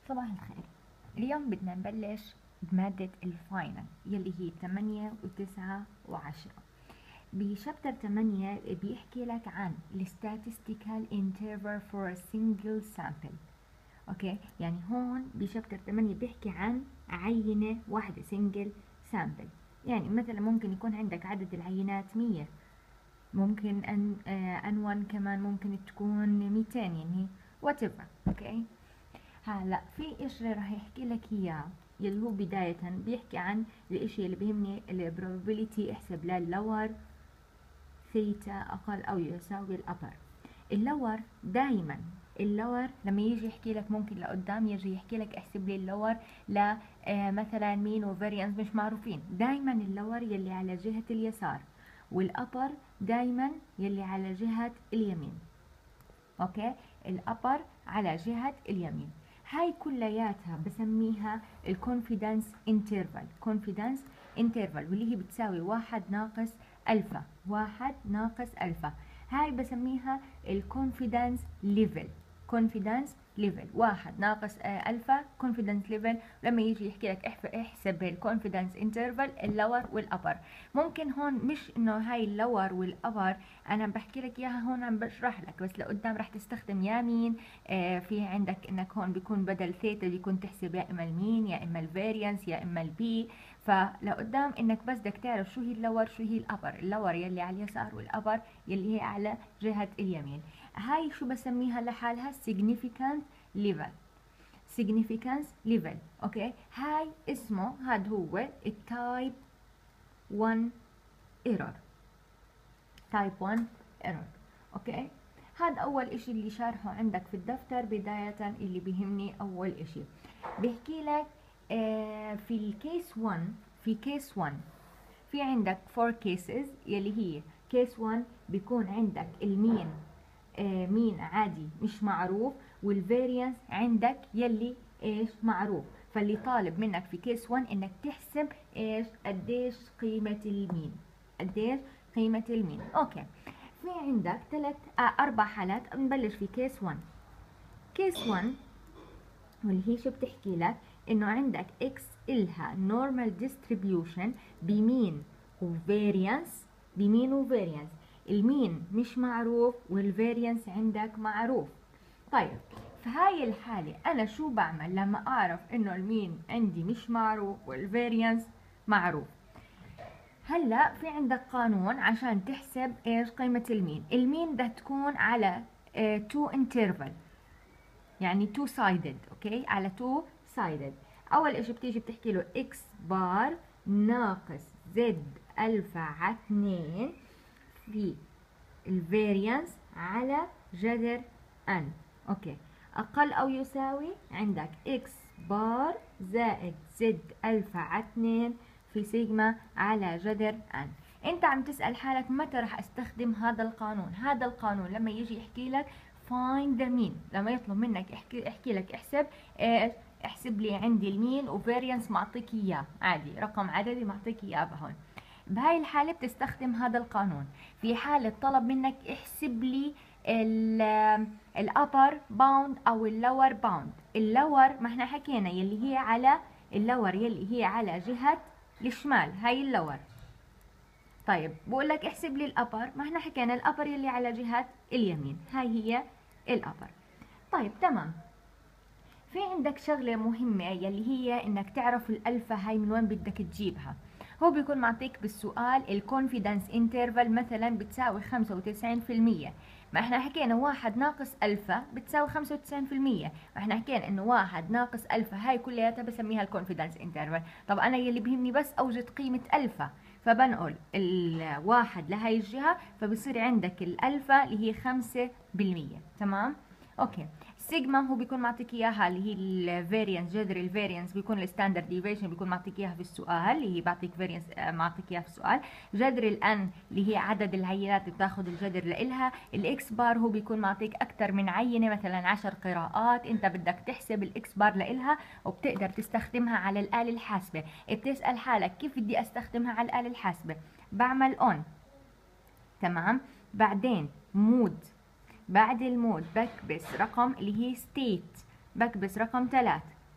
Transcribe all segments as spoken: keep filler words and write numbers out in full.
صباح الخير. اليوم بدنا نبلش بمادة الفاينل يلي هي ثمانية وتسعة وعشرة. بشابتر ثمانية بيحكي لك عن ال statistical interval for a single sample. اوكي، يعني هون بشابتر ثمانية بيحكي عن عينة واحدة single sample. يعني مثلا ممكن يكون عندك عدد العينات مية، ممكن ان آه ان واحد كمان ممكن تكون ميتين، يعني whatever. اوكي، هلا في اشي راح يحكي لك اياه يلي هو بداية بيحكي عن الاشي اللي بيهمني ال probability. احسب لللور ثيتا اقل او يساوي الابر. اللور دايما اللور لما يجي يحكي لك ممكن لقدام يجي يحكي لك احسب لي اللور ل آه مثلا مين وفاريانس مش معروفين. دايما اللور يلي على جهة اليسار، والابر دايما يلي على جهة اليمين. اوكي، الابر على جهة اليمين. هاي كلياتها بسميها الكونفيدنس انترفال. كونفيدنس انترفال واللي هي بتساوي واحد ناقص الفا. واحد ناقص الفا هاي بسميها الكونفيدنس ليفل. كونفيدنس ليفل واحد ناقص الفا كونفيدنس ليفل. لما يجي يحكي لك احسب الكونفيدنس انترفال اللور والابر. ممكن هون مش انه هاي اللور والابر انا بحكي لك اياها هون عم بشرح لك، بس لقدام رح تستخدم يمين. آه في عندك انك هون بيكون بدل ثيتا بيكون تحسب يا اما المين يا اما الفاريانس يا اما البي. فلقدام انك بس بدك تعرف شو هي اللور شو هي الابر. اللور يلي على اليسار والابر يلي هي على جهة اليمين. هاي شو بسميها لحالها significant level. significance level. اوكي، هاي اسمه هاد هو التايب واحد error. تايب واحد error. اوكي، هذا اول اشي اللي شارحه عندك في الدفتر بداية. اللي بيهمني اول اشي بيحكي لك آه في الكيس واحد. في كيس واحد في عندك فور كيسز يلي هي كيس واحد بيكون عندك المين آه مين عادي مش معروف، والفاريانس عندك يلي ايش معروف. فاللي طالب منك في كيس واحد انك تحسب ايش قديش قيمة المين. قديش قيمة المين. اوكي، في عندك ثلاث آه اربع حالات. نبلش في كيس واحد. كيس واحد واللي هي شو بتحكي لك انه عندك اكس الها نورمال ديستريبيوشن بمين وفاريانس. بمين وفاريانس المين مش معروف والفاريانس عندك معروف. طيب في هاي الحالة انا شو بعمل لما اعرف انه المين عندي مش معروف والفاريانس معروف؟ هلا في عندك قانون عشان تحسب ايش قيمة المين. المين بدها تكون على تو اه انترفال، يعني تو سايدد. اوكي، على تو سايدد. اول اشي بتيجي بتحكي له اكس بار ناقص زد الفا على اثنين في الفاريانس على جذر ان. اوكي، اقل او يساوي عندك اكس بار زائد زد الفا على اثنين في سيجما على جذر ان. انت عم تسأل حالك متى راح استخدم هذا القانون. هذا القانون لما يجي يحكي لك find the mean، لما يطلب منك احكي احكي لك احسب ايش، احسب لي عندي المين وفاريانس معطيك اياه عادي، رقم عددي معطيك اياه بهون. بهاي الحالة بتستخدم هذا القانون. في حالة طلب منك احسب لي الابر باوند او اللور باوند. اللور ما احنا حكينا يلي هي على اللور يلي هي على جهة الشمال، هاي اللور. طيب بقول لك احسب لي الابر، ما احنا حكينا الابر يلي على جهة اليمين، هاي هي الابر. طيب تمام. في عندك شغلة مهمة يلي هي انك تعرف الالفا هاي من وين بدك تجيبها. هو بيكون معطيك بالسؤال الكونفيدنس انترفال مثلا بتساوي خمسة وتسعين بالمية. ما احنا حكينا واحد ناقص الفا بتساوي خمسة وتسعين بالمية. ما احنا حكينا انه واحد ناقص الفا هاي كلياتها بسميها الكونفيدنس انترفال. طب انا يلي بيهمني بس اوجد قيمة الفا، فبنقل الواحد لهي الجهة فبصير عندك الالفا اللي هي خمسة بالمية. تمام. اوكي، سيجما هو بيكون معطيك اياها اللي هي الفاريانس، جذر الفاريانس بيكون الستاندرد ديفيشن بيكون معطيك اياها في السؤال، اللي هي بعطيك فاريانس معطيك اياها في السؤال. جذر الان اللي هي عدد العينات اللي بتاخذ الجذر لإلها. الاكس بار هو بيكون معطيك اكثر من عينه، مثلا عشر قراءات انت بدك تحسب الاكس بار لإلها وبتقدر تستخدمها على الآلة الحاسبة. بتسأل حالك كيف بدي استخدمها على الآلة الحاسبة؟ بعمل اون. تمام. بعدين مود، بعد المود بكبس رقم اللي هي ستيت، بكبس رقم ثلاث.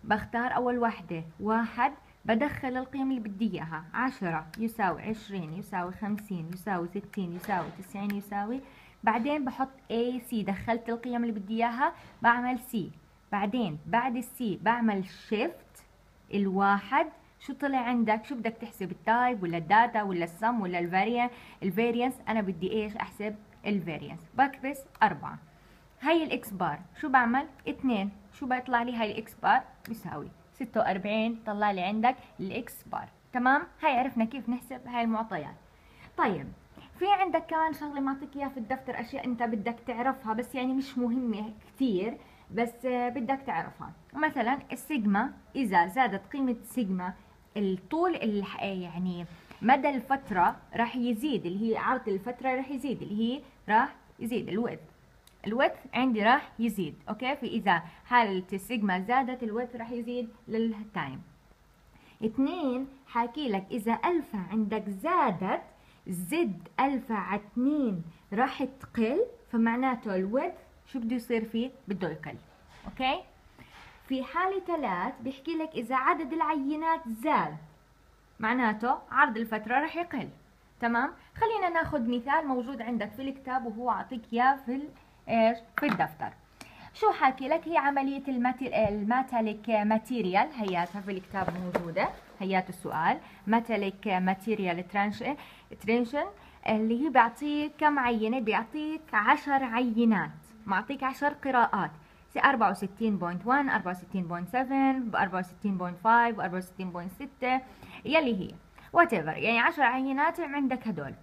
بختار أول وحدة واحد، بدخل القيم اللي بدي إياها. عشرة يساوي عشرين يساوي خمسين يساوي ستين يساوي تسعين يساوي، بعدين بحط A C، دخلت القيم اللي بدي إياها بعمل C، بعدين بعد السي بعمل شيفت الواحد. شو طلع عندك؟ شو بدك تحسب؟ التايب ولا الداتا ولا السم ولا الفاريان الفاريانس؟ أنا بدي إيش أحسب؟ الفاريانس. بكبس أربعة. هاي الإكس بار شو بعمل؟ اتنين. شو بيطلع لي؟ هاي الإكس بار بيساوي ستة وأربعين. طلع لي عندك الإكس بار. تمام؟ هاي عرفنا كيف نحسب هاي المعطيات. طيب في عندك كمان شغلة معطيك إياها في الدفتر، أشياء أنت بدك تعرفها بس يعني مش مهمة كتير، بس بدك تعرفها. مثلا السيجما، إذا زادت قيمة سيجما الطول يعني مدى الفترة راح يزيد، اللي هي عرض الفترة راح يزيد، اللي هي راح يزيد الويدث. الويدث عندي راح يزيد. اوكي، فاذا حالة السيجما زادت الويدث راح يزيد للتايم. اثنين، حاكي لك اذا الفا عندك زادت زد الفا على اثنين راح تقل، فمعناته الويدث شو بده يصير فيه؟ بده يقل. اوكي، في حالة ثلاث بيحكي لك اذا عدد العينات زاد معناته عرض الفترة راح يقل. تمام، خلينا ناخذ مثال موجود عندك في الكتاب وهو اعطيك اياه في ايش؟ في الدفتر. شو حاكي لك؟ هي عملية الماتاليك ماتيريال، هياتها في الكتاب موجودة، هيات السؤال ماتاليك ماتيريال ترانشن، اللي هي بيعطيك كم عينة؟ بيعطيك عشر عينات، معطيك عشر قراءات، أربعة وستين فاصلة واحد، أربعة وستين فاصلة سبعة، أربعة وستين فاصلة خمسة، أربعة وستين فاصلة ستة، يلي هي وات ايفر، يعني عشر عينات عندك هدول.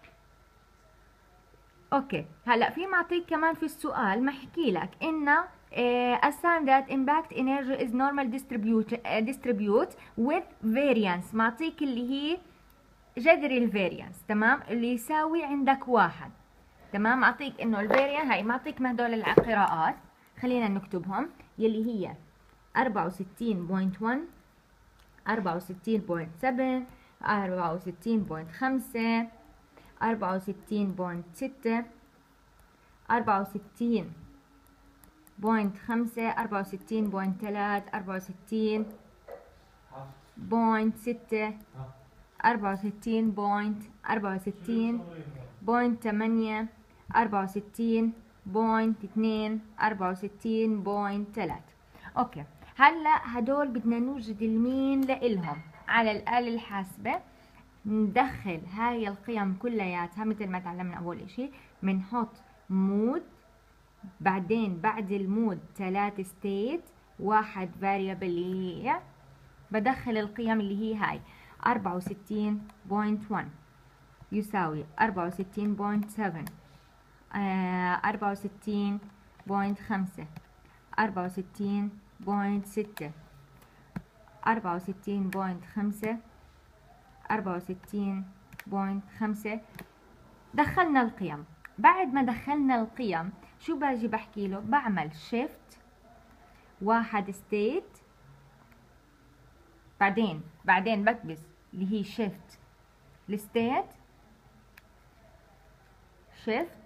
اوكي، هلا في معطيك كمان في السؤال محكي لك انه uh, assume that impact energy is normal distribute uh, distribute with variance. معطيك اللي هي جذر الفاريانس، تمام، اللي يساوي عندك واحد. تمام، معطيك انه الفاريانس هاي، معطيك ما هدول القراءات، خلينا نكتبهم، يلي هي أربعة وستين فاصلة واحد، أربعة وستين فاصلة سبعة، أربعة وستين فاصلة خمسة، أربعة وستين فاصلة ستة، أربعة وستين فاصلة خمسة، أربعة وستين فاصلة ثلاثة، أربعة وستين فاصلة ستة، أربعة وستين فاصلة أربعة وستين فاصلة ثمانية، أربعة وستين فاصلة اثنين، أربعة وستين فاصلة ثلاثة. اوكي، هلا هدول بدنا نوجد المين لإلهم على الآلة الحاسبة. ندخل هاي القيم كلياتها مثل ما تعلمنا اول اشي، بنحط مود، بعدين بعد المود ثلاث ستيت، واحد فاريبل اللي هي بدخل القيم اللي هي هاي أربعة وستين فاصلة واحد يساوي أربعة وستين فاصلة سبعة، أربعة وستين فاصلة خمسة، أربعة وستين فاصلة ستة، أربعة وستين فاصلة خمسة، أربعة وستين فاصلة خمسة. دخلنا القيم. بعد ما دخلنا القيم شو باجي بحكي له؟ بعمل شيفت واحد ستيت، بعدين بعدين بكبس اللي هي شيفت الستيت، شيفت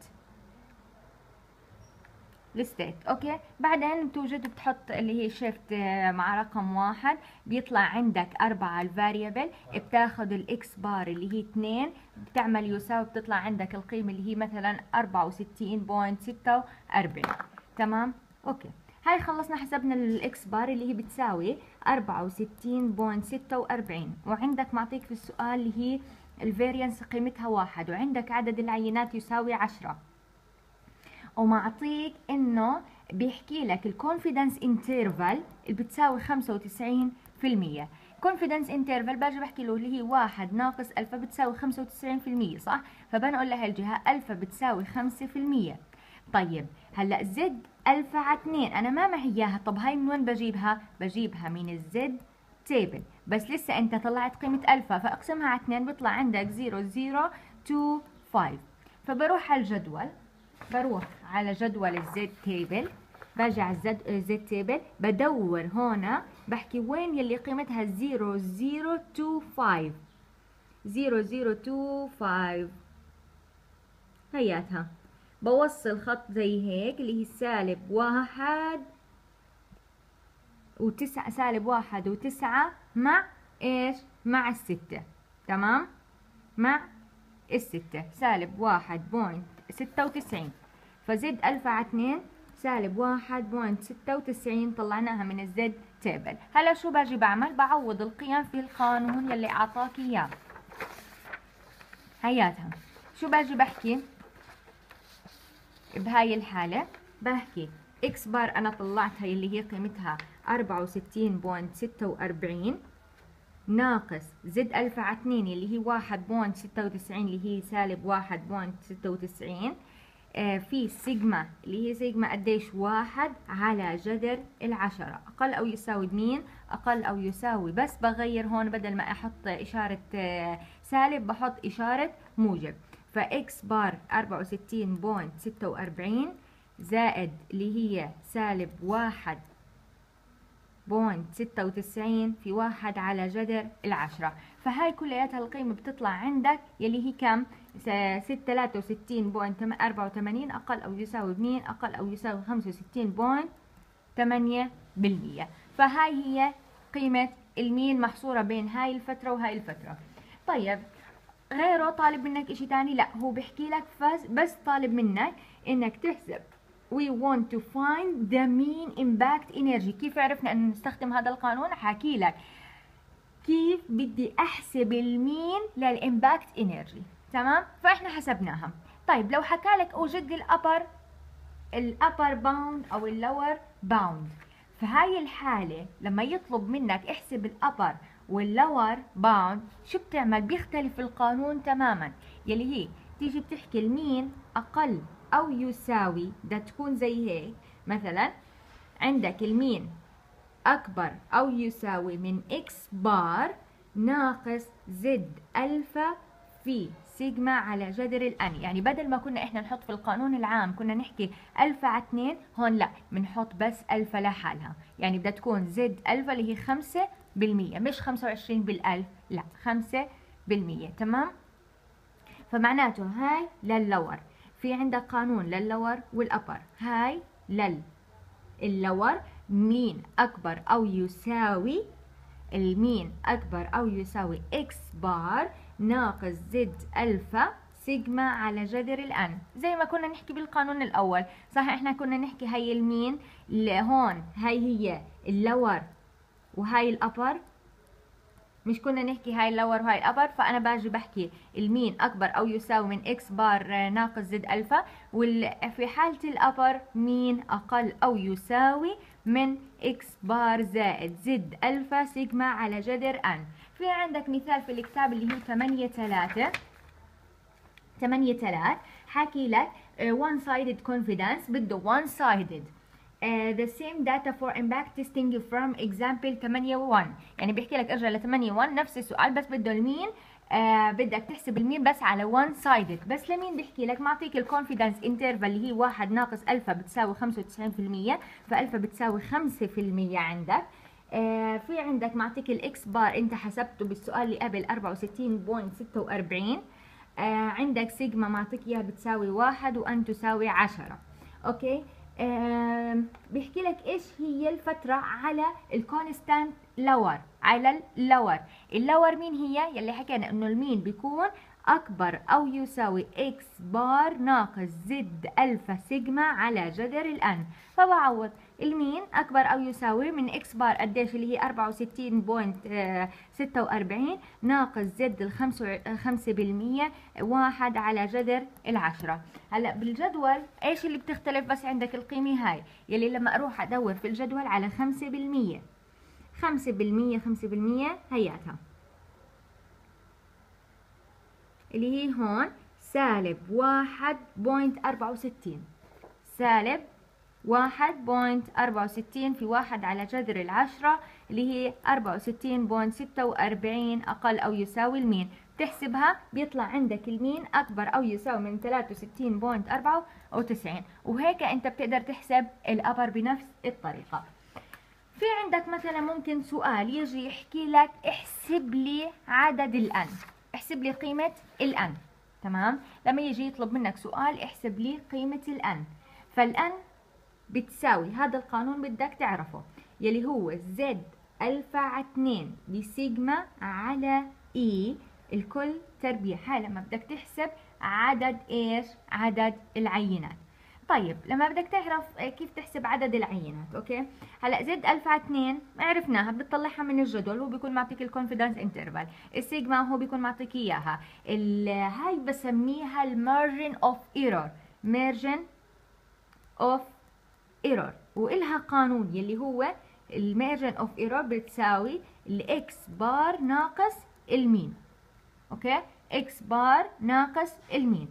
الستيت. اوكي، بعدين بتوجد بتحط اللي هي شيفت مع رقم واحد، بيطلع عندك أربعة الفاريبل، بتاخذ الاكس بار اللي هي اثنين، بتعمل يساوي، بتطلع عندك القيمة اللي هي مثلا أربعة وستين فاصلة ستة وأربعين. تمام، اوكي، هاي خلصنا حسبنا الاكس بار اللي هي بتساوي أربعة وستين فاصلة ستة وأربعين، وعندك معطيك في السؤال اللي هي الفاريانس قيمتها واحد، وعندك عدد العينات يساوي عشرة، ومعطيك انه بيحكي لك الكونفيدنس انترفال اللي بتساوي خمسة وتسعين بالمية. كونفيدنس انترفال باجي بحكي له اللي هي واحد ناقص الفا بتساوي خمسة وتسعين بالمية، صح؟ فبنقول لها الجهة الفا بتساوي خمسة بالمية. طيب هلا زد الفا على اثنين انا ما معي اياها، طب هاي من وين بجيبها؟ بجيبها من الزد تيبل، بس لسه انت طلعت قيمة الفا، فاقسمها على اثنين بيطلع عندك صفر صفر اثنين خمسة. فبروح على الجدول، بروح على جدول الزد تيبل، باجي على الزد زد تيبل، بدور هنا بحكي وين يلي قيمتها صفر صفر اثنين خمسة، صفر صفر اثنين خمسة، هياتها بوصل خط زي هيك اللي هي سالب واحد وتسعة سالب واحد وتسعة مع ايش؟ مع الستة. تمام؟ مع الستة سالب واحد بوينت ستة وتسعين. فزد ألف على اتنين سالب واحد بوينت ستة وتسعين طلعناها من الزد تيبل. هلا شو باجي بعمل؟ بعوض القيم في القانون يلي اعطاك اياه. هياتها شو باجي بحكي بهاي الحالة؟ بحكي اكس بار انا طلعتها يلي هي قيمتها أربعة وستين بوينت ستة وأربعين ناقص زد ألف على اتنين اللي هي واحد بوينت ستة وتسعين اللي هي سالب واحد بوينت ستة وتسعين آه في سيجما اللي هي سيجما قديش؟ واحد على جذر العشرة أقل أو يساوي مين؟ أقل أو يساوي، بس بغير هون بدل ما أحط إشارة آه سالب بحط إشارة موجب. فإكس بار أربعة وستين بوينت ستة وأربعين زائد اللي هي سالب واحد بوينت ستة وتسعين في واحد على جذر العشرة. فهاي كلياتها القيمة بتطلع عندك يلي هي كم؟ ثلاثة وستين بوينت أربعة وثمانين أقل أو يساوي اثنين أقل أو يساوي خمسة وستين بوينت ثمانية بالمية. فهاي هي قيمة المين محصورة بين هاي الفترة وهاي الفترة. طيب غيره طالب منك اشي تاني؟ لا، هو بيحكي لك بس طالب منك انك تحسب we want to find the mean impact energy. كيف عرفنا ان نستخدم هذا القانون؟ حاكي لك كيف بدي احسب المين للامباكت انرجي. تمام؟ فاحنا حسبناها. طيب لو حكى لك اوجد لي الابر الابر باوند او اللور باوند، فهاي الحالة لما يطلب منك احسب الابر واللور باوند شو بتعمل؟ بيختلف القانون تماما. يلي هي تيجي بتحكي المين اقل او يساوي، بدها تكون زي هيك. مثلا عندك المين اكبر او يساوي من اكس بار ناقص زد الفا في سيجما على جذر الان. يعني بدل ما كنا احنا نحط في القانون العام كنا نحكي الفا على اثنين، هون لا، بنحط بس الفا لحالها. يعني بدها تكون زد الفا اللي هي خمسة بالمية، مش خمسة وعشرين بالالف، لا خمسة بالمية. تمام؟ فمعناته هاي لللور، في عندك قانون لللور والأبر. هاي لللور مين أكبر أو يساوي المين أكبر أو يساوي إكس بار ناقص زد ألفا سيجما على جذر الأن، زي ما كنا نحكي بالقانون الأول. صح إحنا كنا نحكي هاي المين هون، هاي هي اللور وهاي الأبر، مش كنا نحكي هاي اللور وهاي الابر. فانا باجي بحكي المين اكبر او يساوي من اكس بار ناقص زد الفا، وفي حالة الابر مين اقل او يساوي من اكس بار زائد زد الفا سيجما على جذر ان. في عندك مثال في الكتاب اللي هي ثمانية ثلاثة ثمانية ثلاثة حكي لك one sided confidence بده one sided Uh, the same data for impact testing from example ثمانية واحد. يعني بيحكي لك ارجع ل ثمانية واحد نفس السؤال بس بده المين آه بدك تحسب المين بس على one sided. بس لمين بيحكي لك؟ معطيك الكونفيدنس انترفال اللي هي واحد ناقص الفا بتساوي خمسة وتسعين بالمية، فالفا بتساوي خمسة بالمية عندك. آه في عندك معطيك الاكس بار انت حسبته بالسؤال اللي قبل أربعة وستين بوينت ستة وأربعين. آه عندك سيجما معطيك اياها بتساوي واحد وان تساوي عشرة. اوكي، آه بيحكي لك ايش هي الفترة على الكونستانت لور، على اللور. اللور مين هي؟ يلي حكينا انه المين بيكون اكبر او يساوي اكس بار ناقص زد الفا سيجما على جذر الان. فبعوض المين اكبر او يساوي من اكس بار قديش اللي هي أربعة وستين بوينت ستة وأربعين ناقص زد الخمسة بالمية واحد على جذر العشرة. هلا بالجدول ايش اللي بتختلف؟ بس عندك القيمة هاي يلي لما اروح ادور في الجدول على خمسة بالمية خمسة بالمية خمسة بالمية هياتها اللي هي هون سالب واحد بوينت أربعة وستين، سالب واحد بوينت أربعة وستين في واحد على جذر العشرة اللي هي أربعة وستين بوينت ستة وأربعين أقل أو يساوي المين. تحسبها بيطلع عندك المين أكبر أو يساوي من ثلاثة وستين بوينت أربعة وتسعين. وهيك أنت بتقدر تحسب الأبر بنفس الطريقة. في عندك مثلا ممكن سؤال يجي يحكي لك احسب لي عدد الأن، احسب لي قيمة الأن. تمام؟ لما يجي يطلب منك سؤال احسب لي قيمة الأن، فالأن بتساوي هذا القانون بدك تعرفه يلي هو زد ألفا على اتنين بسيجما على اي الكل تربيع. هاي لما بدك تحسب عدد ايش؟ عدد العينات. طيب لما بدك تعرف كيف تحسب عدد العينات، اوكي؟ هلا زد ألفا على اتنين عرفناها، بتطلعها من الجدول، هو بيكون معطيك الكونفيدنس انترفال. السيجما هو بيكون معطيك اياها. هاي بسميها المارجن اوف ايرور، مارجن اوف ايرور، والها قانون يلي هو المارجن اوف ايرور بتساوي الاكس بار ناقص المين. اوكي، اكس بار ناقص المين.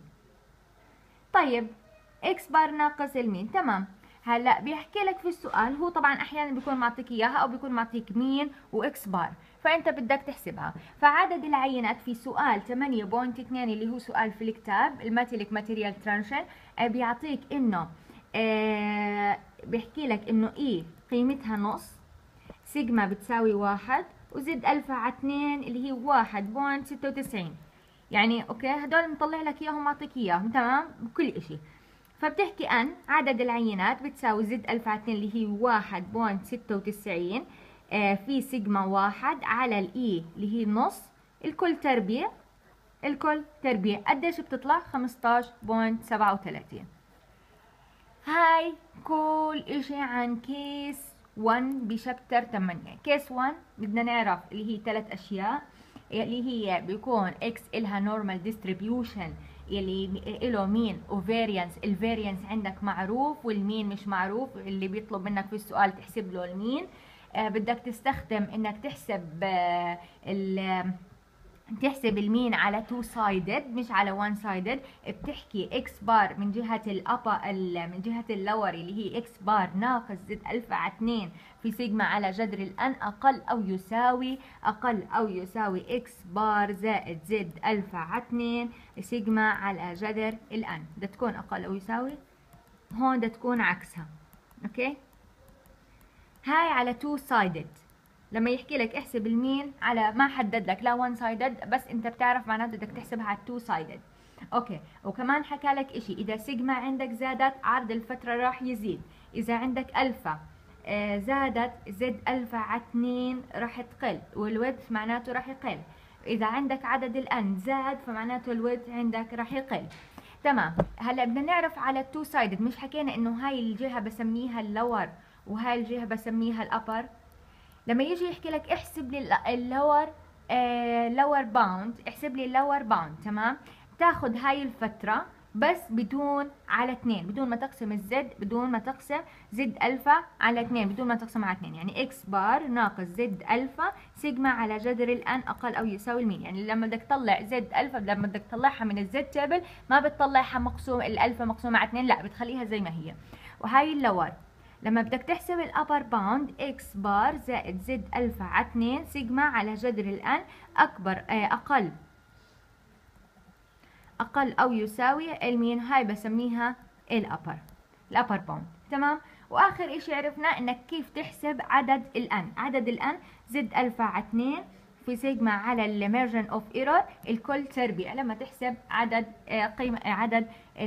طيب اكس بار ناقص المين، تمام. هلا بيحكي لك في السؤال، هو طبعا احيانا بيكون معطيك اياها او بيكون معطيك مين واكس بار، فانت بدك تحسبها. فعدد العينات في سؤال ثمانية فاصلة اثنين اللي هو سؤال في الكتاب الماتيليك ماتيريال ترانشن بيعطيك انه آه بيحكي لك انه اي قيمتها نص، سيجما بتساوي واحد، وزد ألفا على اثنين اللي هي واحد فاصلة ستة وتسعين. يعني اوكي هدول مطلع لك اياهم معطيك اياهم تمام بكل اشي. فبتحكي ان عدد العينات بتساوي زد ألفا على اثنين اللي هي واحد فاصلة ستة وتسعين آه في سيجما واحد على الاي اللي هي نص الكل تربيع، الكل تربيع. قديش بتطلع؟ خمستاشر فاصلة سبعة وثلاثين. هاي كل اشي عن كيس واحد بشابتر ثمانية. كيس واحد بدنا نعرف اللي هي ثلاث اشياء، اللي هي بيكون اكس الها نورمال ديستريبيوشن يلي له مين وفاريانس. الفاريانس عندك معروف والمين مش معروف، اللي بيطلب منك في السؤال تحسب له المين. آه بدك تستخدم انك تحسب آه ال تحسب المين على تو سايدد مش على وان سايدد. بتحكي اكس بار من جهه الابا من جهه اللور اللي هي اكس بار ناقص زد ألفا على اثنين في سيجما على جذر الان اقل او يساوي اقل او يساوي اكس بار زائد زد ألفا على اثنين سيجما على جذر الان. بدها تكون اقل او يساوي، هون بدها تكون عكسها. اوكي، هاي على تو سايدد. لما يحكي لك احسب المين على ما حدد لك لا وان سايدد، بس انت بتعرف معناته بدك تحسبها على تو سايدد. اوكي، وكمان حكى لك اشي، اذا سيجما عندك زادت عرض الفتره راح يزيد، اذا عندك الفا آه زادت زد الفا على اثنين راح تقل والويدث معناته راح يقل. اذا عندك عدد الان زاد فمعناته الويدث عندك راح يقل. تمام. هلا بدنا نعرف على التو سايدد، مش حكينا انه هاي الجهه بسميها اللور وهاي الجهه بسميها الابر؟ لما يجي يحكي لك احسب لي اللور لور باوند، احسب لي اللور باوند، تمام؟ تاخذ هاي الفتره بس بدون على اثنين، بدون ما تقسم الزد، بدون ما تقسم زد الفا على اثنين، بدون ما تقسم على اثنين. يعني اكس بار ناقص زد الفا سيجما على جذر الان اقل او يساوي المين. يعني لما بدك تطلع زد الفا، لما بدك تطلعها من الزد تيبل ما بتطلعها مقسوم الالفا مقسومه على اثنين، لا بتخليها زي ما هي. وهاي اللور لما بدك تحسب الابر باوند اكس بار زائد زد الفا على اثنين سيجما على جذر الان اكبر اقل اقل او يساوي المين. هاي بسميها الابر الابر باوند، تمام. واخر اشي عرفنا انك كيف تحسب عدد الان. عدد الان زد الفا على اثنين في سيجما على المارجن اوف ايرور الكل تربيع. لما تحسب عدد قيمه عدد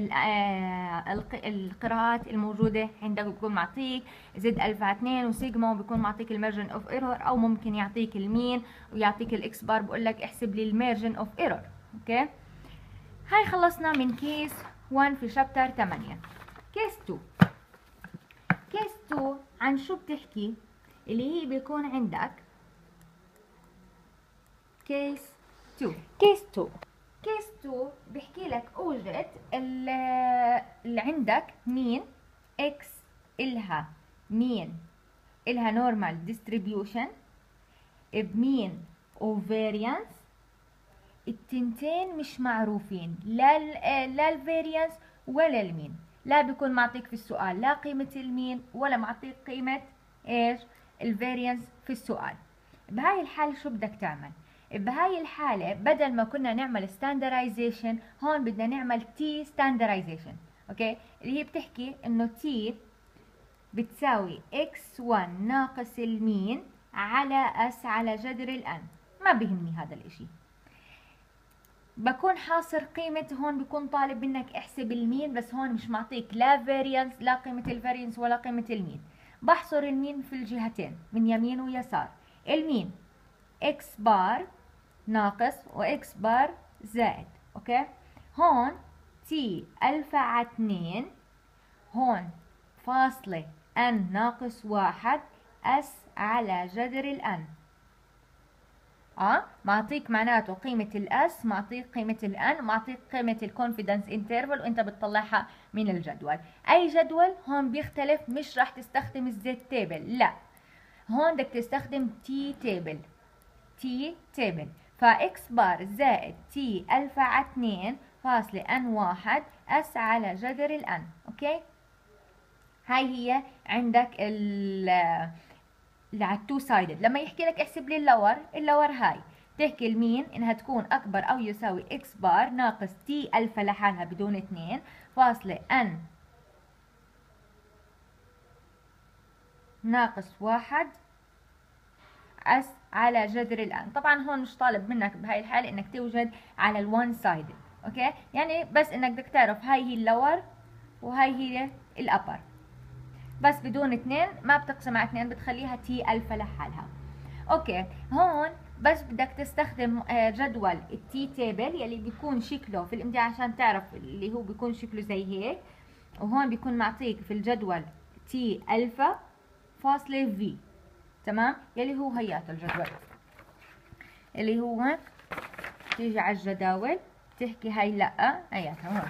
القراءات الموجوده عندك بيكون معطيك زد الفا على اثنين وسيجما، وبيكون معطيك المارجن اوف ايرور، او ممكن يعطيك المين ويعطيك الاكس بار بقول لك احسب لي المارجن اوف ايرور. اوكي، هاي خلصنا من كيس واحد في شابتر ثمانية. كيس اثنين، كيس اثنين عن شو بتحكي؟ اللي هي بيكون عندك كيس اثنين. كيس اثنين كيس اثنين بيحكي لك اوجد اللي عندك مين اكس الها مين الها نورمال ديستريبيوشن بمين وفاريانس، التنتين مش معروفين، لا لا الفاريانس ولا المين. لا بيكون معطيك في السؤال لا قيمة المين ولا معطيك قيمة ايش الفاريانس في السؤال. بهاي الحالة شو بدك تعمل؟ بهاي الحالة بدل ما كنا نعمل ستاندرايزيشن، هون بدنا نعمل تي ستاندرايزيشن. اوكي، اللي هي بتحكي انه تي بتساوي اكس واحد ناقص المين على اس على جذر الان. ما بيهمني هذا الاشي، بكون حاصر قيمة. هون بيكون طالب منك احسب المين، بس هون مش معطيك لا فاريانس لا قيمة الفاريانس ولا قيمة المين. بحصر المين في الجهتين من يمين ويسار. المين اكس بار ناقص واكس بار زائد. اوكي، هون تي الفا على اتنين، هون فاصلة ان ناقص واحد اس على جذر الان. اه معطيك معناته قيمة الاس، معطيك قيمة الان، معطيك قيمة الكونفيدنس انترفال وانت بتطلعها من الجدول. اي جدول هون بيختلف، مش راح تستخدم الزد تيبل، لا هون بدك تستخدم تي تيبل. تي تيبل فاكس بار زائد تي الفا على اتنين فاصلة ان واحد اس على جذر الان. اوكي، هاي هي عندك ال على التو سايدد. لما يحكي لك احسب لي اللور، اللور هاي تحكي المين انها تكون اكبر او يساوي اكس بار ناقص تي الفا لحالها بدون اتنين فاصلة ان ناقص واحد اس على جذر الان. طبعا هون مش طالب منك بهاي الحالة انك توجد على الوان سايدد. اوكي، يعني بس انك بدك تعرف هاي هي اللور وهاي هي الابر، بس بدون اثنين، ما بتقسم على اثنين، بتخليها تي الفا لحالها. اوكي، هون بس بدك تستخدم جدول التي تيبل يلي بيكون شكله في الامتحان عشان تعرف اللي هو بيكون شكله زي هيك، وهون بيكون معطيك في الجدول تي الفا فاصلة في. تمام، يلي هو هيات الجدول اللي هو تيجي على الجداول تحكي هاي لا هياتها هون.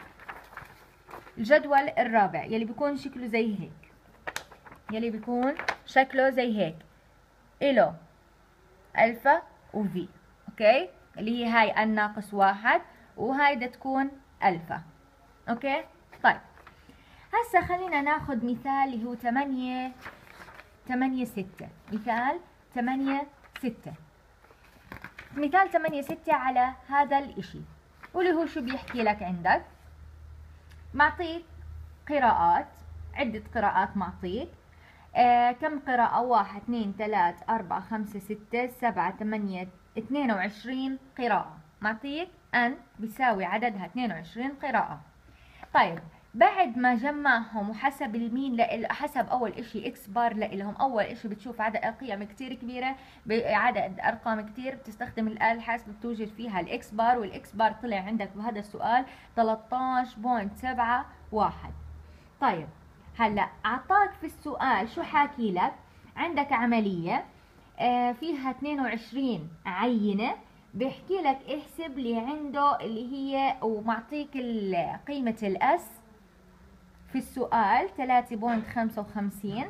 الجدول الرابع يلي بيكون شكله زي هيك، يلي بيكون شكله زي هيك، إله ألفا وفي. أوكي، اللي هي هاي ان ناقص واحد وهاي بدها تكون ألفا. أوكي، طيب هسا خلينا ناخد مثال اللي هو ثمانية ثمانية ستة. مثال ثمانية ستة، مثال ثمانية ستة على هذا الإشي، واللي هو شو بيحكي لك؟ عندك معطيك قراءات، عدة قراءات معطيك. آه كم قراءة؟ واحد اثنين ثلاث أربعة خمسة ستة سبعة ثمانية اثنين وعشرين قراءة. معطيك أن بيساوي عددها اثنين وعشرين قراءة. طيب بعد ما جمعهم وحسب المين لإل حسب أول إشي إكس بار لإلهم، أول إشي بتشوف عدد قيم كتير كبيرة، عدد أرقام كتير، بتستخدم الآلة الحاسبة بتوجد فيها الإكس بار، والإكس بار طلع عندك بهذا السؤال ثلاثة عشر فاصلة سبعة واحد. طيب هلا أعطاك في السؤال شو حاكي لك؟ عندك عملية آه فيها اثنين وعشرين عينة، بيحكي لك احسب لي عنده اللي هي، ومعطيك قيمة الأس في السؤال ثلاثة فاصلة خمسة وخمسين،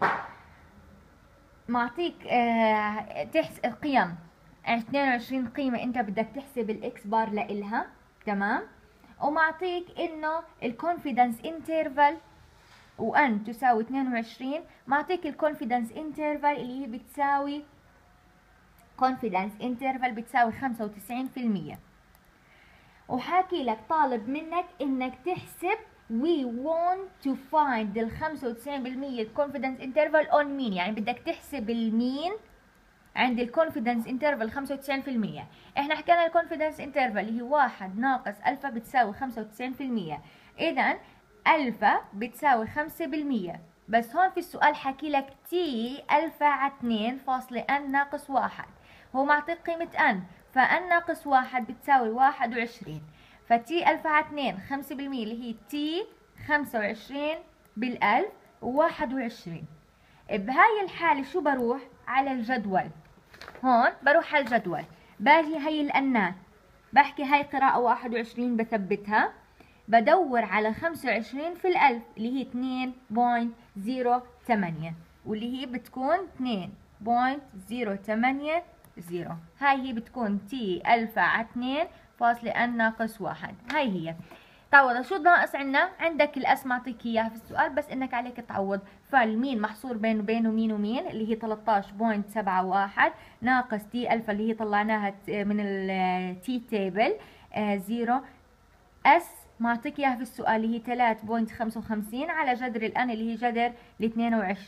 معطيك آه تحسب القيم اثنين وعشرين قيمة، انت بدك تحسب الاكس بار لإلها. تمام، ومعطيك انه الكونفيدنس انترفال وان تساوي اثنين وعشرين، معطيك الكونفيدنس انترفال اللي هي بتساوي كونفيدنس انترفال بتساوي خمسة وتسعين بالمية، وحاكي لك طالب منك انك تحسب we want to find ال خمسة وتسعين بالمية confidence interval on mean، يعني بدك تحسب المين عند الكونفيدنس انترفال خمسة وتسعين بالمية. احنا حكينا الكونفيدنس انترفال اللي هي واحد ناقص الفا بتساوي خمسة وتسعين بالمية، اذا الفا بتساوي خمسة بالمية، بس هون في السؤال حكي لك تي الفا على اثنين فاصلة ان ناقص واحد، هو معطيك قيمة ان، فان ناقص واحد بتساوي واحد وعشرين، فتي الفا على اثنين خمسة بالمية اللي هي تي خمسة وعشرين بالالف وواحد وعشرين. بهاي الحالة شو بروح؟ على الجدول، هون بروح على الجدول، باجي هي الأنات، بحكي هاي قراءة واحد وعشرين بثبتها، بدور على خمسة وعشرين في الألف اللي هي اثنين فاصلة صفر ثمانية، واللي هي بتكون اثنين فاصلة صفر ثمانية صفر، هاي هي بتكون تي ألفا على اثنين فاصلة ان ناقص واحد. هاي هي تعوض. شو ناقص عنا؟ عندك الاس معطيك اياها في السؤال، بس انك عليك تعوض. فالمين محصور بين بينه مين ومين اللي هي ثلاثة عشر فاصلة سبعة واحد ناقص تي الفا اللي هي طلعناها من التي تيبل زيرو، اس معطيك اياها في السؤال اللي هي ثلاثة فاصلة خمسة وخمسين على جذر الان اللي هي جذر ال اثنين وعشرين،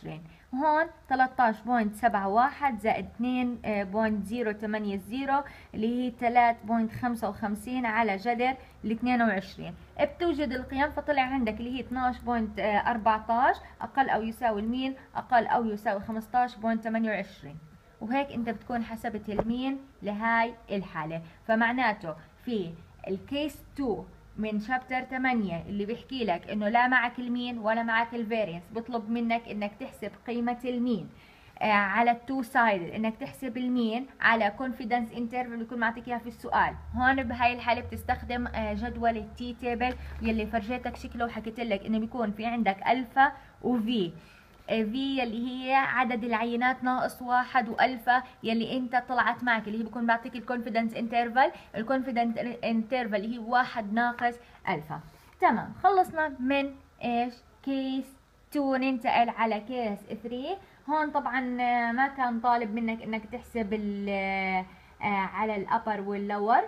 هون ثلاثة عشر فاصلة سبعة واحد زائد اثنين فاصلة صفر ثمانية صفر اللي هي ثلاثة فاصلة خمسة وخمسين على جذر ال اثنين وعشرين. بتوجد القيم فطلع عندك اللي هي اثناعش فاصلة أربعة عشر أقل أو يساوي المين أقل أو يساوي خمسة عشر فاصلة ثمانية وعشرين. وهيك انت بتكون حسبت المين لهاي الحالة. فمعناته في الكيس اثنين من شابتر ثمانية اللي بيحكي لك انه لا معك المين ولا معك الفارينس، بطلب منك انك تحسب قيمة المين آه على التو سايد، انك تحسب المين على كونفيدنس انترفال يكون معطيك اياها في السؤال. هون بهاي الحالة بتستخدم آه جدول التي تيبل يلي فرجيتك شكله وحكيت لك انه بيكون في عندك الفا وفي. في اللي هي عدد العينات ناقص واحد، والفا يلي انت طلعت معك اللي هي بكون بعطيك الكونفيدنس انترفال. الكونفيدنس انترفال اللي هي واحد ناقص الفا. تمام، خلصنا من ايش؟ كيس اثنين. ننتقل على كيس ثلاثة. هون طبعا ما كان طالب منك انك تحسب على الابر واللور.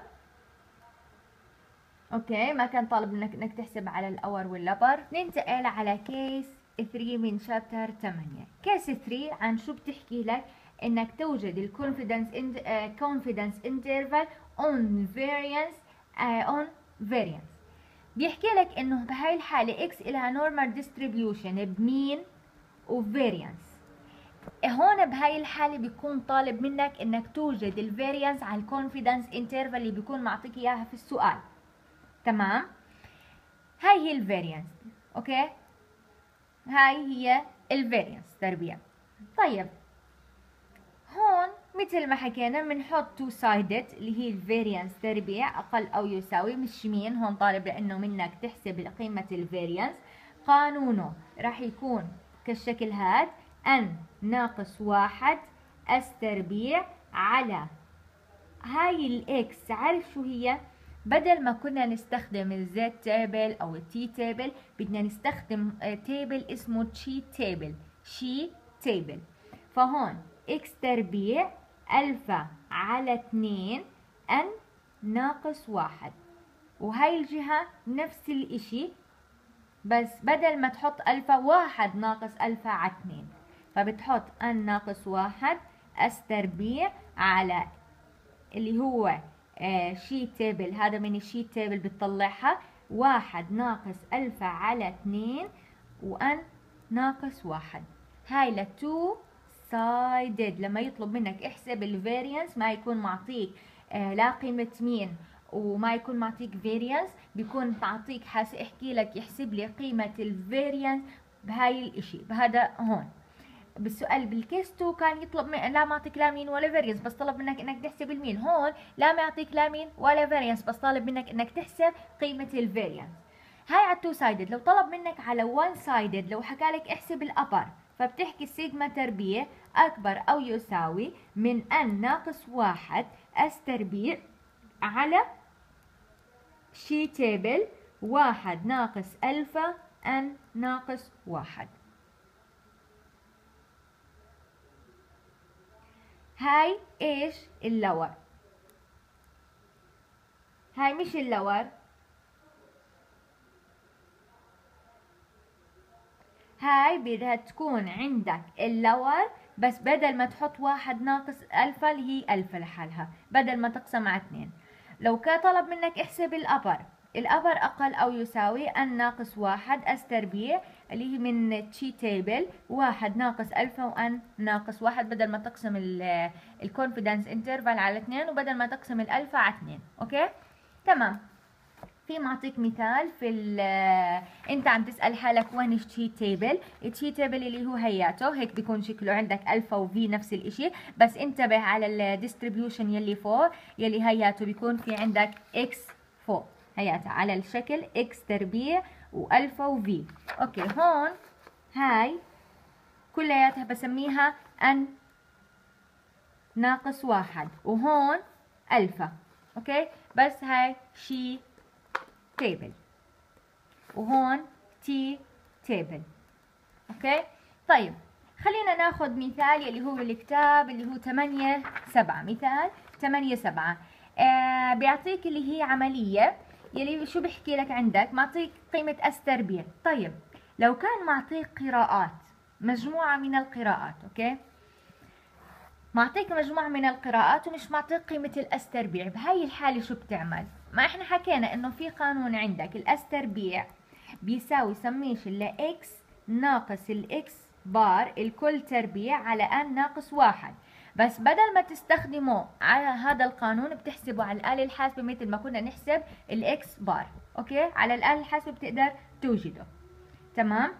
اوكي، ما كان طالب منك انك تحسب على الاور واللبر. ننتقل على كيس ثلاثة من شابتر ثمانية. كيس ثلاثة عن شو بتحكي لك؟ انك توجد الكونفيدنس كونفيدنس انترفال اون فاريانس اون فاريانس. بيحكي لك انه بهاي الحاله اكس لها نورمال ديستريبيوشن بمين وفاريانس. هون بهاي الحاله بيكون طالب منك انك توجد الفاريانس على الكونفيدنس انترفال اللي بيكون معطيك اياها في السؤال. تمام، هاي هي الفاريانس. اوكي، هاي هي الفاريانس تربيع. طيب هون مثل ما حكينا بنحط تو سايدد اللي هي الفاريانس تربيع اقل او يساوي. مش مين هون طالب لانه منك تحسب قيمه الفاريانس. قانونه راح يكون كالشكل هاد: ان ناقص واحد اس تربيع على هاي الاكس. عارف شو هي؟ بدل ما كنا نستخدم الزد تيبل او التي تيبل بدنا نستخدم تيبل اسمه تشي تيبل. شي تيبل. فهون اكس تربيع الفا على اثنين ان ناقص واحد، وهاي الجهة نفس الاشي بس بدل ما تحط الفا واحد ناقص الفا على اثنين فبتحط ان ناقص واحد اس تربيع على اللي هو آه شي تيبل. هذا من الشي تيبل بتطلعها واحد ناقص الفا على اثنين وان ناقص واحد. هاي لتو سايدد. لما يطلب منك احسب الفاريانس ما يكون معطيك آه لا قيمة مين وما يكون معطيك فاريانس، بيكون معطيك حاس احكي لك يحسب لي قيمة الفاريانس بهاي الاشي بهذا. هون بالسؤال بالكيس اثنين كان يطلب من لا معطيك لا مين ولا فاريانس بس طلب منك انك تحسب المين. هون لا معطيك لا مين ولا فاريانس بس طالب منك انك تحسب قيمة الفاريانس. هاي على التو سايدد. لو طلب منك على وان سايدد، لو حكى لك احسب الابر، فبتحكي سيجما تربيع اكبر او يساوي من ان ناقص واحد اس تربيع على شي تيبل واحد ناقص الفا ان ناقص واحد. هاي ايش؟ اللور. هاي مش اللور، هاي بدها تكون عندك اللور بس بدل ما تحط واحد ناقص الفا اللي هي الفا لحالها بدل ما تقسم على اثنين. لو كان طلب منك احسب الابر، الابر اقل او يساوي ان ناقص واحد اس تربيع اللي هي من تشي تيبل واحد ناقص الفا وان ناقص واحد بدل ما تقسم الكونفيدنس انترفال على اثنين وبدل ما تقسم الالفا على اثنين. اوكي تمام. في معطيك مثال في انت عم تسال حالك وين التشي تيبل. التشي تيبل اللي هو هياته هيك بيكون شكله عندك الفا وفي نفس الاشي، بس انتبه على الديستريبيوشن يلي فوق يلي هياته بيكون في عندك اكس فوق هياته على الشكل اكس تربيع والفا وفي. اوكي هون هاي كلياتها بسميها ان ناقص واحد وهون الفا. اوكي بس هاي شي تيبل وهون تي تيبل. اوكي طيب خلينا ناخذ مثال يلي هو الكتاب اللي هو ثمانية سبعة. مثال ثمانية سبعة آه بيعطيك اللي هي عملية يلي شو بحكي لك؟ عندك معطيك قيمة اس تربيع. طيب لو كان معطيك قراءات مجموعة من القراءات. اوكي، معطيك مجموعة من القراءات ومش معطيك قيمة الاس تربيع. بهاي الحالة شو بتعمل؟ ما احنا حكينا انه في قانون عندك الاس تربيع بيساوي سميشن لاكس ناقص الاكس بار الكل تربيع على ان ناقص واحد، بس بدل ما تستخدمه على هذا القانون بتحسبه على الآلة الحاسبة مثل ما كنا نحسب الاكس بار. اوكي، على الآلة الحاسبة بتقدر توجده. تمام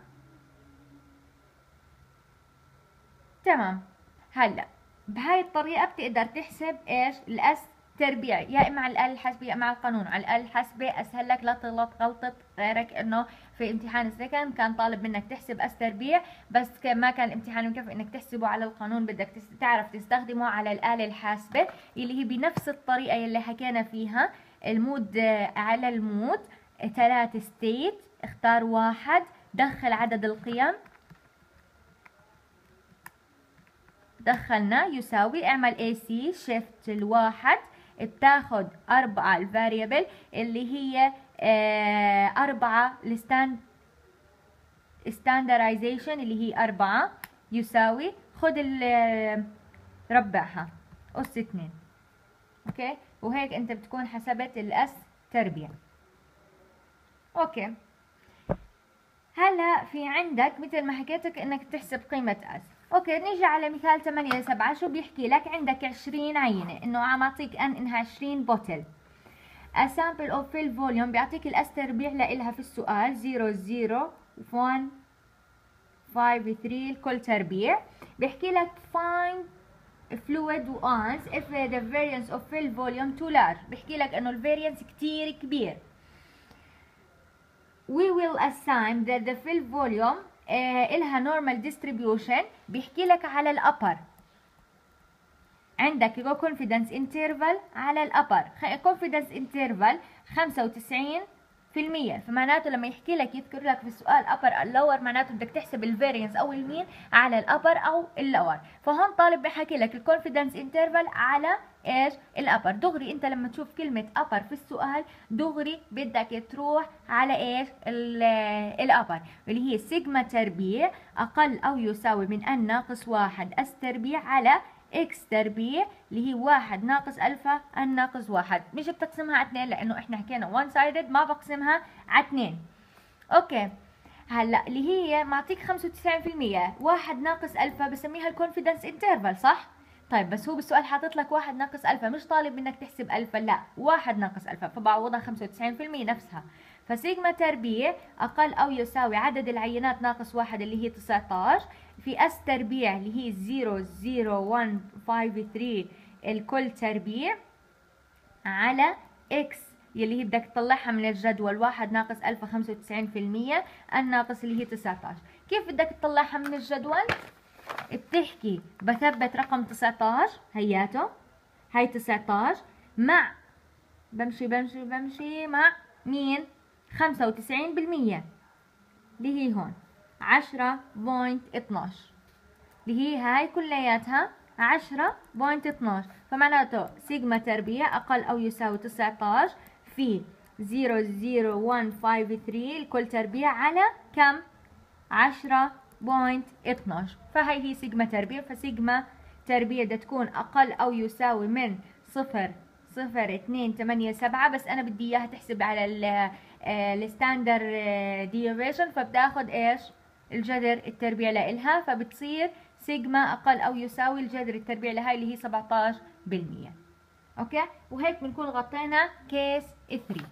تمام. هلا بهاي الطريقة بتقدر تحسب ايش؟ الاس تربيع، يا اما على الآلة الحاسبة يا اما على القانون. على الآلة الحاسبة اسهل لك، لا تغلط غلطة غيرك انه في امتحان السكند كان طالب منك تحسب اس تربيع بس ما كان الامتحان مكفي انك تحسبه على القانون، بدك تعرف تستخدمه على الآلة الحاسبة اللي هي بنفس الطريقة اللي حكينا فيها. المود على المود ثلاث ستيت، اختار واحد، دخل عدد القيم، دخلنا يساوي، اعمل اي سي شيفت الواحد، بتاخد أربعة الفاريبل اللي هي اه أربعة الستاند ستاندرايزيشن اللي هي أربعة يساوي، خد ال ربعها أس اتنين. اوكي، وهيك انت بتكون حسبت الاس تربيع. اوكي، هلا في عندك مثل ما حكيتك انك تحسب قيمة اس. اوكي، نيجي على مثال ثمانية سبعة. شو بيحكي لك؟ عندك عشرين عينة، انه عم اعطيك ان انها عشرين بوتل. A sample of fill volume بيعطيك الاس تربيع لإلها في السؤال صفر صفر واحد خمسة ثلاثة الكل تربيع. بيحكي لك find fluid ions if the variance of fill volume too large. بيحكي لك انه الفاريانس كتير كبير. We will assign that the fill volume آه إلها normal distribution. بيحكي لك على الأبر، عندك confidence interval على الأبر confidence interval خمسة وتسعين بالمية، فمعناته لما يحكي لك يذكر لك في السؤال upper أو lower معناته بدك تحسب الفارينس أو المين على الأبر أو اللور. فهون طالب بحكي لك الكونفيدنس انترفال على ايش؟ الأبر. دغري أنت لما تشوف كلمة upper في السؤال دغري بدك تروح على ايش؟ الأبر اللي هي سيجما تربيع أقل أو يساوي من n ناقص واحد اس تربيع على اكس تربيع اللي هي واحد ناقص الفا ان ناقص واحد. مش بتقسمها على اثنين لانه احنا حكينا وان سايدد، ما بقسمها على اثنين. اوكي، هلا اللي هي معطيك خمسة وتسعين بالمية واحد ناقص الفا بسميها الكونفيدنس انترفال، صح؟ طيب بس هو بالسؤال حاطط لك واحد ناقص الفا، مش طالب منك تحسب الفا، لا واحد ناقص الفا، فبعوضها خمسة وتسعين بالمية نفسها. فسيجما تربيع اقل او يساوي عدد العينات ناقص واحد اللي هي تسعة عشر في اس تربيع اللي هي صفر صفر واحد خمسة ثلاثة الكل تربيع على اكس يلي هي بدك تطلعها من الجدول واحد ناقص الفا خمسة وتسعين بالمية الناقص اللي هي تسعة عشر. كيف بدك تطلعها من الجدول؟ بتحكي بثبت رقم تسعة عشر هياته، هي تسعة عشر مع بمشي بمشي بمشي مع مين؟ خمسة وتسعين بالمية اللي هي هون عشرة فاصلة اثناشر اللي هي هاي كلياتها عشرة فاصلة اثناشر. فمعناته سيجما تربيع أقل أو يساوي تسعة عشر في صفر صفر واحد خمسة ثلاثة الكل تربيع على كم؟ عشرة فاصلة اثناشر. فهي هي سيجما تربيع. فسيجما تربيع بدها تكون أقل أو يساوي من صفر صفر اثنين ثمانية سبعة، بس أنا بدي إياها تحسب على الستاندر ديفيشن، فبتاخد إيش؟ الجذر التربيع لإلها، فبتصير سيجما أقل أو يساوي الجذر التربيع لهاي اللي هي سبعة عشر بالمية. أوكي، وهيك بنكون غطينا كيس ثلاثة.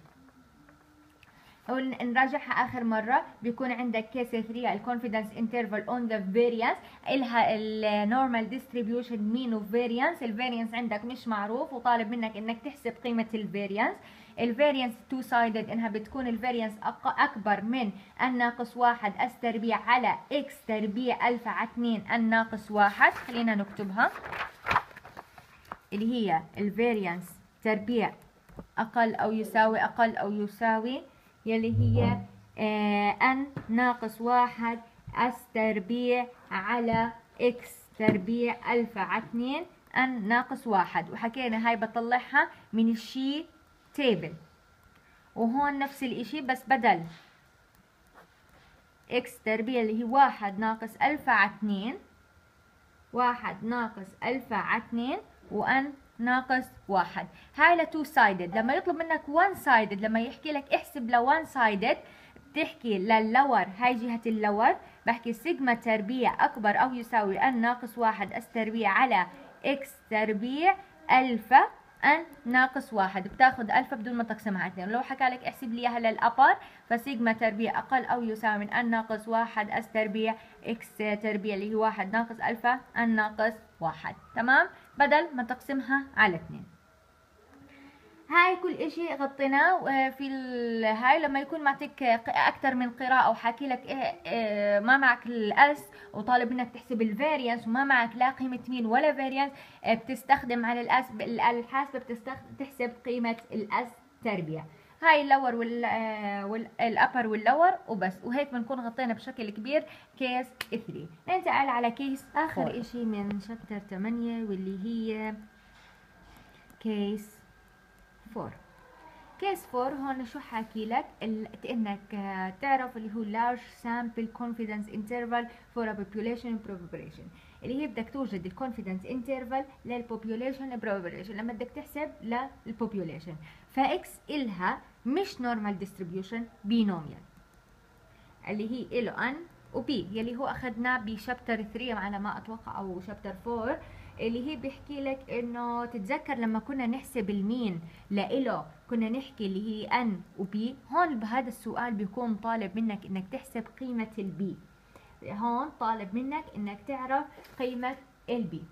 نراجعها آخر مرة. بيكون عندك كيس ثلاثة الكونفيدنس انترفال اون ذا فاريانس، إلها النورمال ديستريبيوشن مين اوف فاريانس. الفاريانس عندك مش معروف وطالب منك إنك تحسب قيمة الفاريانس. الفاريانس تو سايدد انها بتكون الفاريانس اكبر من ان ناقص واحد اس تربيع على اكس تربيع الفا على اثنين ان ناقص واحد. خلينا نكتبها اللي هي الفاريانس تربيع اقل او يساوي اقل او يساوي يلي هي ان ناقص واحد اس تربيع على اكس تربيع الفا على اثنين ان ناقص واحد. وحكينا هاي بطلعها من الشي تيبل. وهون نفس الاشي بس بدل إكس تربيع اللي هي واحد ناقص ألفا على اتنين، واحد ناقص ألفا على اتنين، وأن ناقص واحد. هاي ل تو سايدد. لما يطلب منك one sided، لما يحكي لك احسب ل one sided، بتحكي لللور، هاي جهة اللور، بحكي سيجما تربيع أكبر أو يساوي أن ناقص واحد أس تربيع على إكس تربيع ألفا أن ناقص واحد. بتاخد ألفا بدون ما تقسمها على اثنين. لو حكى لك احسب لي إياها للأبر، فسيجما تربيع أقل أو يساوي من أن ناقص واحد أس تربيع إكس تربيع اللي هي واحد ناقص ألفا أن ناقص واحد. تمام؟ بدل ما تقسمها على اثنين. هاي كل اشي غطيناه في هاي. لما يكون معطيك اكثر من قراءة او حاكي لك إيه ما معك الاس وطالب منك تحسب الفاريانس وما معك لا قيمة مين ولا فاريانس، بتستخدم على الاس الحاسبة بتستخدم تحسب قيمة الاس تربيع. هاي اللور والابر واللور وبس. وهيك بنكون غطينا بشكل كبير كيس ثلاثة. ننتقل على كيس اخر فور. اشي من شابتر ثمانية واللي هي كيس فور. كيس فور هون شو حاكي لك؟ انك تعرف اللي هو large sample confidence interval for a population population، اللي هي بدك توجد الكونفيدنس انترفال للبوبوليشن population لما بدك تحسب للبوبوليشن. فاكس الها مش نورمال ديستريبيوشن، بينوميال اللي هي له ان وبي يلي هو اخذناه بشابتر ثلاثة على ما اتوقع او شابتر أربعة، اللي هي بيحكي لك انه تتذكر لما كنا نحسب المين لإله كنا نحكي اللي هي ان وبي. هون بهذا السؤال بيكون طالب منك انك تحسب قيمة البي. هون طالب منك انك تعرف قيمة البي.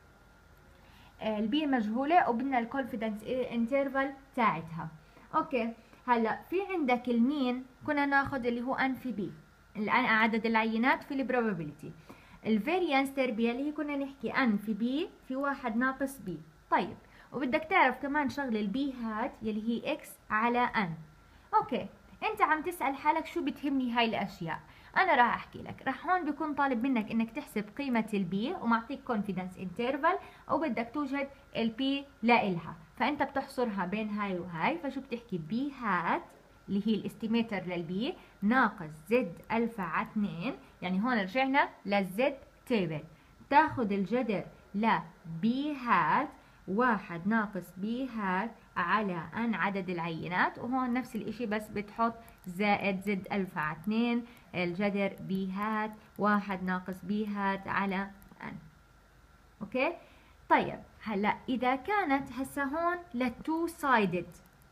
البي مجهولة وبدنا الكونفيدنس انترفال تاعتها. اوكي، هلا في عندك المين كنا ناخذ اللي هو ان في بي، الان عدد العينات في البروبابيلتي. الفاريانس تربيع اللي هي كنا نحكي ان في بي في واحد ناقص بي. طيب، وبدك تعرف كمان شغله البي هات يلي هي اكس على ان. اوكي، انت عم تسال حالك شو بتهمني هاي الاشياء. انا راح احكي لك. راح هون بيكون طالب منك انك تحسب قيمه البي ومعطيك كونفيدنس انترفال وبدك توجد البي لإلها، فانت بتحصرها بين هاي وهاي. فشو بتحكي؟ بي هات اللي هي الاستيميتر للبي ناقص زد الفا على اثنين. يعني هون رجعنا للزد تيبل. تاخذ الجذر لبي هات واحد ناقص بي هات على ان عدد العينات، وهون نفس الاشي بس بتحط زائد زد الفا على اثنين الجذر بي هات واحد ناقص بي هات على ان. اوكي، طيب هلا اذا كانت هسه هون للتو سايدد،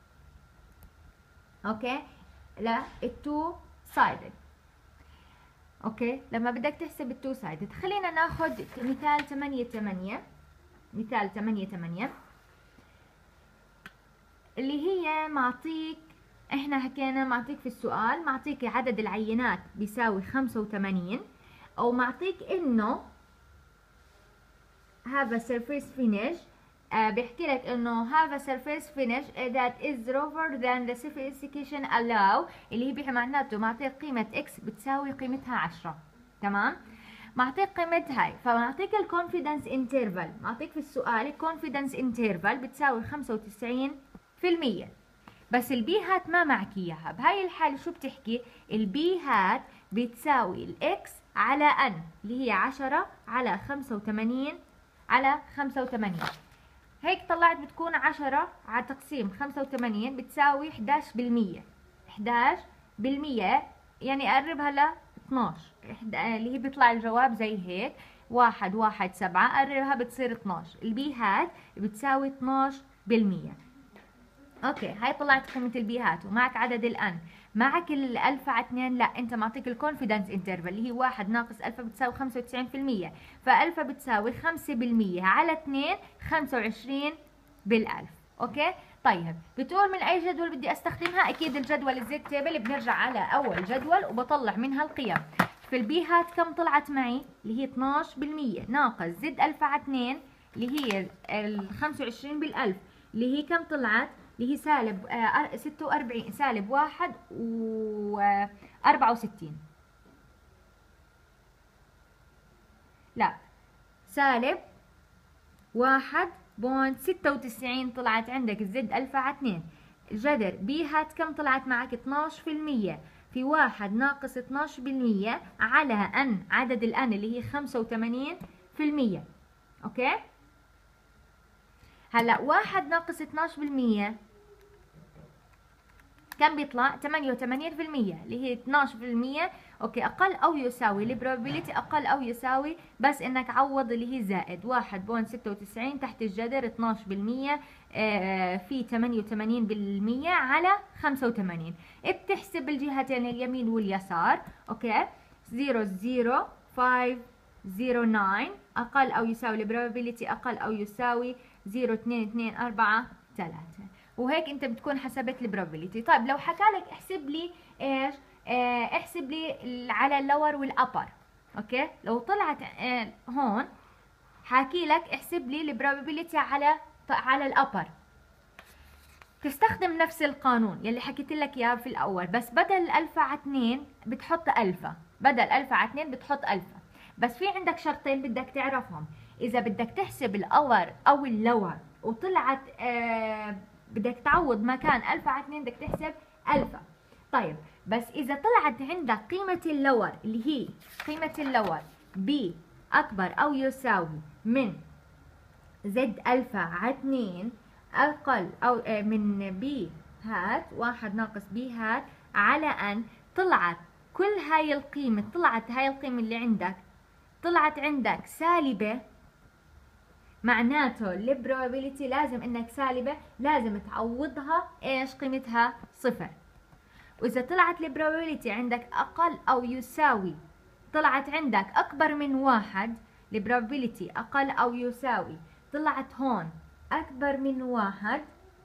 اوكي، لا التو سايدد. اوكي، لما بدك تحسب التو سايدد خلينا ناخذ مثال ثمانية ثمانية. مثال ثمانية ثمانية اللي هي معطيك، احنا حكينا معطيك في السؤال معطيك عدد العينات بيساوي خمسة وثمانين، او معطيك انه have a surface finish. آه بيحكي لك انه have a surface finish that is rougher than the specification allow، اللي هي بيحكي معناته معطيك قيمة x بتساوي قيمتها عشرة. تمام؟ معطيك قيمة هاي، فمعطيك الكونفيدنس انترفال، معطيك في السؤال الكونفيدنس انترفال بتساوي خمسة وتسعين بالمية، بس البي هات ما معك اياها. بهاي الحالة شو بتحكي؟ البي هات بتساوي الاكس على ان اللي هي عشرة على خمسة وثمانين على خمسة وثمانين. هيك طلعت بتكون عشرة على تقسيم خمسة وثمانين بتساوي إحدى عشر بالمية. إحدى عشر بالمية يعني قربها ل اثناشر، اللي هي بيطلع الجواب زي هيك واحد واحد سبعة، قربها بتصير اثناشر. البي هات بتساوي اثناشر بالمية. اوكي، هاي طلعت قيمة البي هات ومعك عدد الان. معك الالفا على اثنين، لا انت معطيك الكونفيدنس انترفال اللي هي واحد ناقص الفا بتساوي خمسة وتسعين بالمية، فالفا بتساوي خمسة بالمية على اثنين خمسة وعشرين بالالف. اوكي، طيب بتقول من اي جدول بدي استخدمها؟ اكيد الجدول الزد تيبل. بنرجع على اول جدول وبطلع منها القيم. في البي هات كم طلعت معي؟ اللي هي اثناشر بالمية ناقص زد الفا على اثنين اللي هي ال خمسة وعشرين بالالف اللي هي كم طلعت؟ اللي هي سالب ستة وأربعين، سالب واحد وأربعة وستين، لا سالب واحد بوينت ستة وتسعين طلعت عندك الزد الفا على اثنين. الجذر بي هات كم طلعت معك؟ اثناشر بالمية، في واحد ناقص اثناش بالمية على ان عدد الان اللي هي خمسة وثمانين في المية. اوكي، هلا واحد ناقص اثناش بالمية كم بيطلع؟ ثمانية وثمانين في المية اللي هي اثناش بالمية. اوكي، اقل او يساوي البروبابيلتي اقل او يساوي، بس انك عوض اللي هي زائد واحد فاصلة ستة وتسعين تحت الجذر اثناش بالمية آه في ثمانية وثمانين بالمية على خمسة وثمانين. بتحسب الجهتين اليمين واليسار. اوكي، صفر صفر خمسة صفر تسعة اقل او يساوي البروبابيلتي اقل او يساوي صفر اثنين اثنين أربعة ثلاثة، وهيك انت بتكون حسبت البروبابيلتي. طيب لو حكى لك احسب لي ايش؟ اه احسب لي على اللور والابر. اوكي، لو طلعت اه هون حاكي لك احسب لي البروبابيلتي على على الابر، تستخدم نفس القانون يلي حكيت لك اياه في الاول، بس بدل الفا على اثنين بتحط الفا، بدل الفا على اثنين بتحط الفا. بس في عندك شرطين بدك تعرفهم، اذا بدك تحسب الاور او اللور وطلعت آه بدك تعوض مكان الفا على اثنين بدك تحسب الفا. طيب بس اذا طلعت عندك قيمة اللور اللي هي قيمة اللور ب اكبر او يساوي من زد الفا على اثنين اقل او آه من ب هات واحد ناقص ب هات على ان طلعت كل هاي القيمة، طلعت هاي القيمة اللي عندك طلعت عندك سالبة، معناته البروبابيلتي لازم انك سالبة لازم تعوضها ايش؟ قيمتها صفر. واذا طلعت البروبابيلتي عندك اقل او يساوي، طلعت عندك اكبر من واحد، البروبابيلتي اقل او يساوي طلعت هون اكبر من واحد،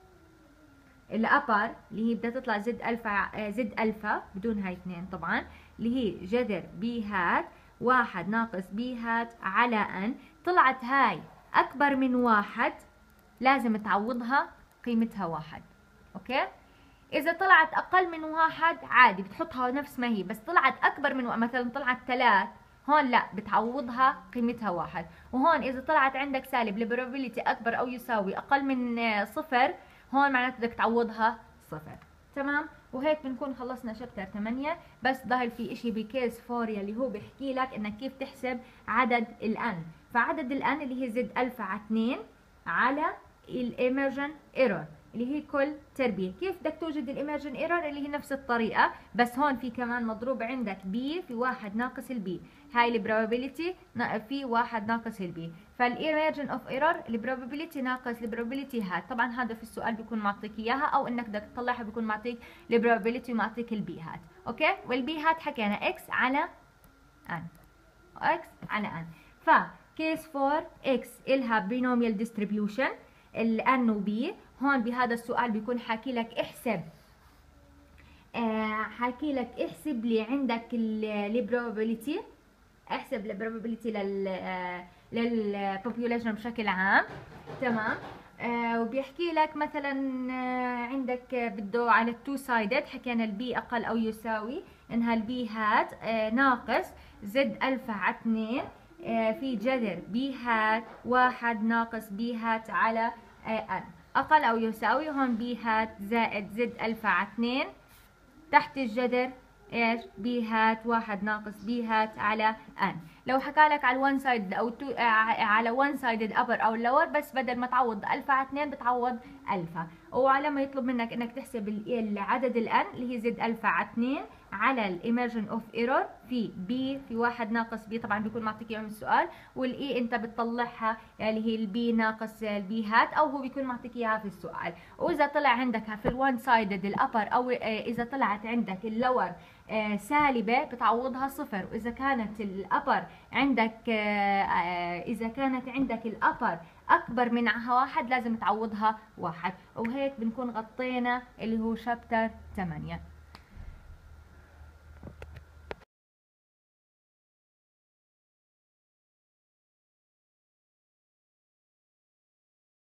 الابر اللي هي بدها تطلع زد الفا زد الفا بدون هاي اثنين طبعا، اللي هي جذر بي هات واحد ناقص بي هات على ان طلعت هاي اكبر من واحد لازم تعوضها قيمتها واحد. اوكي، اذا طلعت اقل من واحد عادي بتحطها نفس ما هي، بس طلعت اكبر من مثلا طلعت ثلاث هون لا بتعوضها قيمتها واحد. وهون اذا طلعت عندك سالب البروبابيلتي اكبر او يساوي اقل من صفر هون معناته بدك تعوضها صفر. تمام، وهيك بنكون خلصنا شابتر ثمانية. بس ظهر في اشي بكيس فور اللي هو بيحكي لك انك كيف تحسب عدد الان. فعدد الان اللي هي زد الفا على اثنين على الايمرجن ايرور اللي هي كل تربية. كيف بدك توجد الايمرجن ايرور؟ اللي هي نفس الطريقة، بس هون في كمان مضروب عندك بي في واحد ناقص البي، هاي البروبابيلتي في واحد ناقص البي، فالايمرجن اوف ايرور البروبابيلتي ناقص البروبابيلتي هات. طبعا هذا في السؤال بيكون معطيك اياها، او انك بدك تطلعها بيكون معطيك البروبابيلتي ومعطيك البي هات. اوكي، والبي هات حكينا اكس على ان، اكس على ان. فكيس فور اكس الها بينوميال ديستريبيوشن الان وبي. هون بهذا السؤال بيكون حاكي لك احسب آه حاكي لك احسب لي عندك البروبابيلتي، احسب البروبابيلتي لل آه للبوبوليشن بشكل عام. تمام، آه وبيحكي لك مثلا آه عندك بده على التو سايدد، حكينا البي اقل او يساوي انها البي هات آه ناقص زد الفا على اثنين آه في جذر بي هات واحد ناقص بي هات على آه ان اقل او يساوي هون بي هات زائد زد الفا على اثنين تحت الجذر ايش؟ بي هات واحد ناقص بي هات على ان. لو حكى لك على الون سايد او تو على ون سايدد ابر او لور، بس بدل ما تعوض الفا على اثنين بتعوض الفا. ولما يطلب منك انك تحسب العدد الان اللي هي زد الفا على اثنين على الايمرجن اوف ايرور في بي في واحد ناقص بي، طبعا بيكون معطيك اياه من السؤال، والاي انت بتطلعها اللي هي البي ناقص البي هات، او هو بيكون معطيك اياها في السؤال. واذا طلع عندك في الون سايدد الابر او اذا طلعت عندك اللور آه سالبة بتعوضها صفر، وإذا كانت الأبر عندك آه آه إذا كانت عندك الأبر أكبر منها واحد لازم تعوضها واحد. وهيك بنكون غطينا اللي هو شابتر ثمانية.